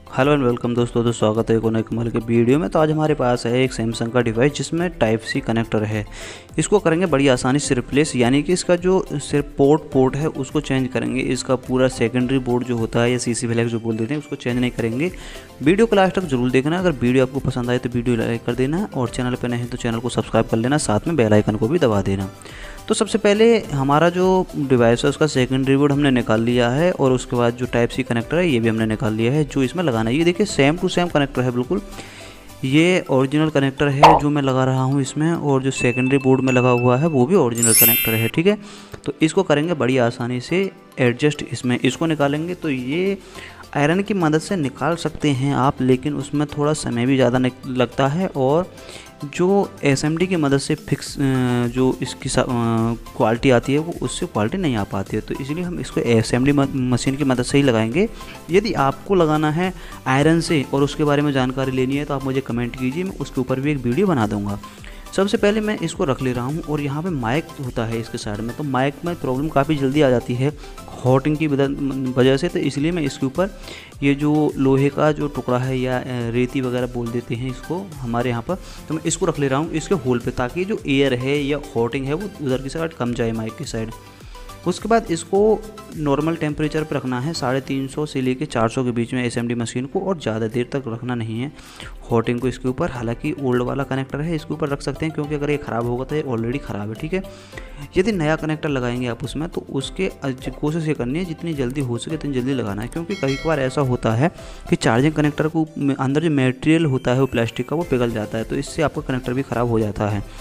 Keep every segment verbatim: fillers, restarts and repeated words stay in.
Hello and welcome दोस्तों तो स्वागत है एक और नए कमाल के वीडियो में। तो आज हमारे पास है एक सैमसंग का डिवाइस जिसमें टाइप सी कनेक्टर है। इसको करेंगे बड़ी आसानी से रिप्लेस, यानी कि इसका जो सिर्फ पोर्ट पोर्ट है उसको चेंज करेंगे। इसका पूरा सेकेंडरी बोर्ड जो होता है या सी सी फ्लैग जो बोल देते हैं उसको चेंज नहीं करेंगे। वीडियो को लास्ट तक जरूर देखना। अगर वीडियो आपको पसंद आए तो वीडियो लाइक कर देना और चैनल पर नहीं तो चैनल को सब्सक्राइब कर लेना, साथ में बेल आइकन को भी दबा देना। तो सबसे पहले हमारा जो डिवाइस है उसका सेकेंडरी बोर्ड हमने निकाल लिया है और उसके बाद जो टाइप सी कनेक्टर है ये भी हमने निकाल लिया है जो इसमें लगाना है। ये देखिए सेम टू सेम कनेक्टर है, बिल्कुल ये ओरिजिनल कनेक्टर है जो मैं लगा रहा हूँ इसमें, और जो सेकेंडरी बोर्ड में लगा हुआ है वो भी ओरिजिनल कनेक्टर है। ठीक है, तो इसको करेंगे बड़ी आसानी से एडजस्ट। इसमें इसको निकालेंगे तो ये आयरन की मदद से निकाल सकते हैं आप, लेकिन उसमें थोड़ा समय भी ज़्यादा लगता है और जो एस एम डी की मदद से फिक्स जो इसकी क्वालिटी आती है वो उससे क्वालिटी नहीं आ पाती है। तो इसलिए हम इसको एस एम डी मशीन की मदद से ही लगाएंगे। यदि आपको लगाना है आयरन से और उसके बारे में जानकारी लेनी है तो आप मुझे कमेंट कीजिए, मैं उसके ऊपर भी एक वीडियो बना दूंगा। सबसे पहले मैं इसको रख ले रहा हूँ और यहाँ पे माइक होता है इसके साइड में, तो माइक में प्रॉब्लम काफ़ी जल्दी आ जाती है हॉटिंग की वजह से। तो इसलिए मैं इसके ऊपर ये जो लोहे का जो टुकड़ा है या रेती वगैरह बोल देते हैं इसको हमारे यहाँ पर, तो मैं इसको रख ले रहा हूँ इसके होल पे, ताकि जो एयर है या हॉटिंग है वो उधर की साइड कम जाए माइक की साइड। उसके बाद इसको नॉर्मल टेम्परेचर पर रखना है साढ़े तीन सौ से लेके चार सौ के बीच में एस एम डी मशीन को, और ज़्यादा देर तक रखना नहीं है हॉटिंग को इसके ऊपर। हालांकि ओल्ड वाला कनेक्टर है इसके ऊपर रख सकते हैं, क्योंकि अगर ये ख़राब होगा तो ये ऑलरेडी ख़राब है। ठीक है, यदि नया कनेक्टर लगाएंगे आप उसमें तो उसके कोशिश ये करनी है जितनी जल्दी हो सके उतनी जल्दी लगाना है, क्योंकि कई बार ऐसा होता है कि चार्जिंग कनेक्टर को अंदर जो मटेरियल होता है वो प्लास्टिक का वो पिघल जाता है, तो इससे आपका कनेक्टर भी ख़राब हो जाता है।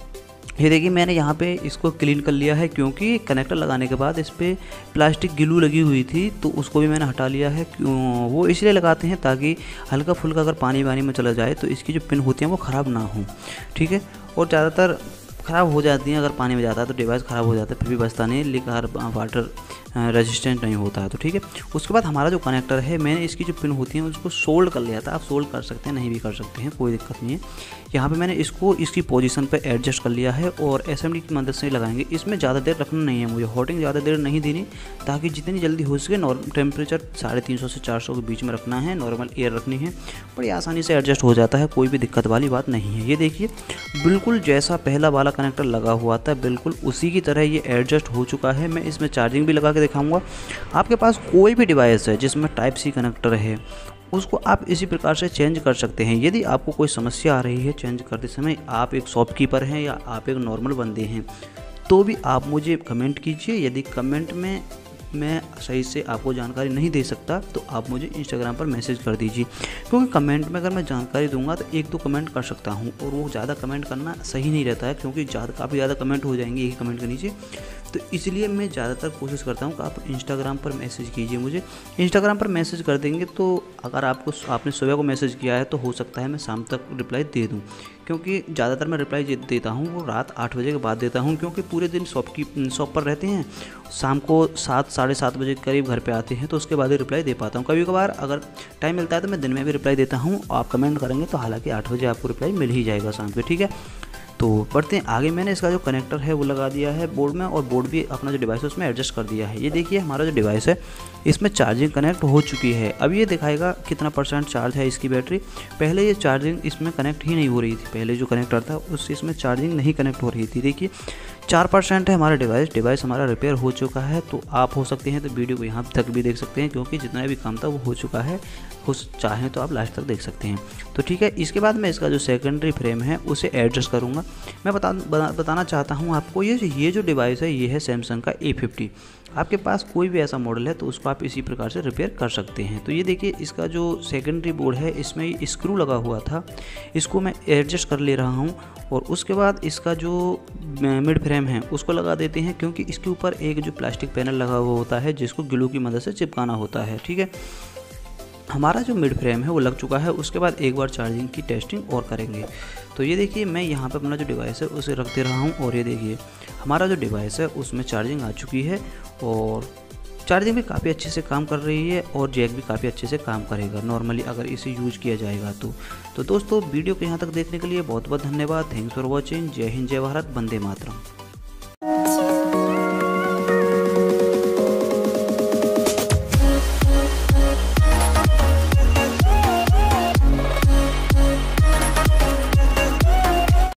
ये देखिए मैंने यहाँ पे इसको क्लीन कर लिया है, क्योंकि कनेक्टर लगाने के बाद इस पर प्लास्टिक ग्लू लगी हुई थी तो उसको भी मैंने हटा लिया है। वो इसलिए लगाते हैं ताकि हल्का फुल्का अगर पानी वानी में चला जाए तो इसकी जो पिन होती हैं वो ख़राब ना हो। ठीक है, और ज़्यादातर ख़राब हो जाती हैं अगर पानी में जाता है तो डिवाइस ख़राब हो जाता है, फिर भी बचता नहीं, लेकिन हर वाटर रेजिस्टेंट नहीं होता है। तो ठीक है, उसके बाद हमारा जो कनेक्टर है मैंने इसकी जो पिन होती हैं उसको सोल्ड कर लिया था। आप सोल्ड कर सकते हैं, नहीं भी कर सकते हैं, कोई दिक्कत नहीं है। यहाँ पे मैंने इसको इसकी पोजीशन पे एडजस्ट कर लिया है और एस एम डी की मदद से लगाएंगे। इसमें ज़्यादा देर रखना नहीं है, मुझे हॉटिंग ज़्यादा देर नहीं देनी, ताकि जितनी जल्दी हो सके नॉर्मल टेम्परेचर साढ़े तीन सौ से चार सौ के बीच में रखना है, नॉर्मल एयर रखनी है। बड़ी आसानी से एडजस्ट हो जाता है, कोई भी दिक्कत वाली बात नहीं है। ये देखिए बिल्कुल जैसा पहला वाला कनेक्टर लगा हुआ था बिल्कुल उसी की तरह ये एडजस्ट हो चुका है। मैं इसमें चार्जिंग भी लगा के दिखाऊंगा। आपके पास कोई भी डिवाइस है जिसमें टाइप सी कनेक्टर है उसको आप इसी प्रकार से चेंज कर सकते हैं। यदि आपको कोई समस्या आ रही है चेंज करते समय, आप एक शॉपकीपर हैं या आप एक नॉर्मल बंदे हैं, तो भी आप मुझे कमेंट कीजिए। यदि कमेंट में मैं सही से आपको जानकारी नहीं दे सकता तो आप मुझे इंस्टाग्राम पर मैसेज कर दीजिए, क्योंकि कमेंट में अगर मैं जानकारी दूंगा तो एक दो कमेंट कर सकता हूं और वो ज़्यादा कमेंट करना सही नहीं रहता है, क्योंकि ज़्यादा काफ़ी ज़्यादा कमेंट हो जाएंगे एक ही कमेंट के नीचे। तो इसलिए मैं ज़्यादातर कोशिश करता हूं कि आप इंस्टाग्राम पर मैसेज कीजिए मुझे। इंस्टाग्राम पर मैसेज कर देंगे तो अगर आपको आपने सुबह को मैसेज किया है तो हो सकता है मैं शाम तक रिप्लाई दे दूँ, क्योंकि ज़्यादातर मैं रिप्लाई देता हूँ वो रात आठ बजे के बाद देता हूँ, क्योंकि पूरे दिन शॉप की शॉप पर रहते हैं। शाम को सात साढ़े सात बजे के करीब घर पे आते हैं तो उसके बाद ही रिप्लाई दे पाता हूँ। कभी कभार अगर टाइम मिलता है तो मैं दिन में भी रिप्लाई देता हूँ। आप कमेंट करेंगे तो हालांकि आठ बजे आपको रिप्लाई मिल ही जाएगा शाम पे। ठीक है, तो बढ़ते हैं आगे। मैंने इसका जो कनेक्टर है वो लगा दिया है बोर्ड में और बोर्ड भी अपना जो डिवाइस है उसमें एडजस्ट कर दिया है। ये देखिए हमारा जो डिवाइस है इसमें चार्जिंग कनेक्ट हो चुकी है। अब ये दिखाएगा कितना परसेंट चार्ज है इसकी बैटरी। पहले ये चार्जिंग इसमें कनेक्ट ही नहीं हो रही थी, पहले जो कनेक्टर था उससे इसमें चार्जिंग नहीं कनेक्ट हो रही थी। देखिए चार परसेंट है हमारा डिवाइस डिवाइस हमारा रिपेयर हो चुका है। तो आप हो सकते हैं तो वीडियो को यहाँ तक भी देख सकते हैं, क्योंकि जितना भी काम था वो हो चुका है। हो चाहें तो आप लास्ट तक देख सकते हैं। तो ठीक है, इसके बाद मैं इसका जो सेकेंडरी फ्रेम है उसे एडजस्ट करूँगा। मैं बता बताना चाहता हूँ आपको, ये ये जो डिवाइस है ये है सैमसंग का ए फिफ्टी। आपके पास कोई भी ऐसा मॉडल है तो उसको आप इसी प्रकार से रिपेयर कर सकते हैं। तो ये देखिए इसका जो सेकेंडरी बोर्ड है इसमें स्क्रू लगा हुआ था, इसको मैं एडजस्ट कर ले रहा हूँ। और उसके बाद इसका जो मिड फ्रेम है उसको लगा देते हैं, क्योंकि इसके ऊपर एक जो प्लास्टिक पैनल लगा हुआ होता है जिसको ग्लू की मदद से चिपकाना होता है। ठीक है, हमारा जो मिड फ्रेम है वो लग चुका है। उसके बाद एक बार चार्जिंग की टेस्टिंग और करेंगे। तो ये देखिए मैं यहाँ पे अपना जो डिवाइस है उसे रख दे रहा हूँ और ये देखिए हमारा जो डिवाइस है उसमें चार्जिंग आ चुकी है और चार्जिंग भी काफ़ी अच्छे से काम कर रही है और जैक भी काफ़ी अच्छे से काम करेगा नॉर्मली अगर इसे यूज किया जाएगा तो। तो दोस्तों वीडियो को यहाँ तक देखने के लिए बहुत बहुत धन्यवाद। Thanks for watching. जय हिंद, जय भारत, वंदे मातरम।